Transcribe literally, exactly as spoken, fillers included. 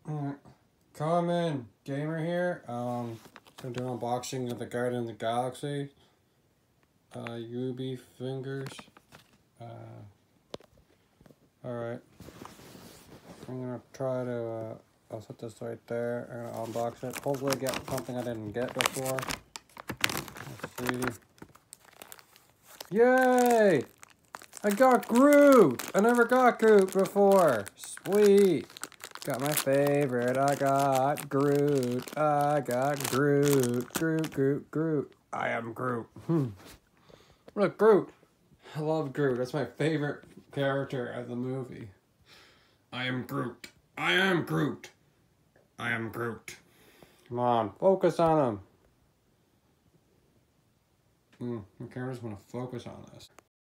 Alright, come in, gamer here. Um, I'm doing an unboxing of the Guardian of the Galaxy. Uh, U B fingers. Uh, Alright. I'm gonna try to, uh, I'll set this right there. I'm gonna unbox it. Hopefully get something I didn't get before. Let's see. Yay! I got Groot! I never got Groot before. Sweet! Got my favorite. I got Groot. I got Groot. Groot, Groot, Groot. I am Groot. Hmm. Look, Groot. I love Groot. That's my favorite character of the movie. I am Groot. I am Groot. I am Groot. Come on, focus on him. Hmm, the camera's gonna focus on this.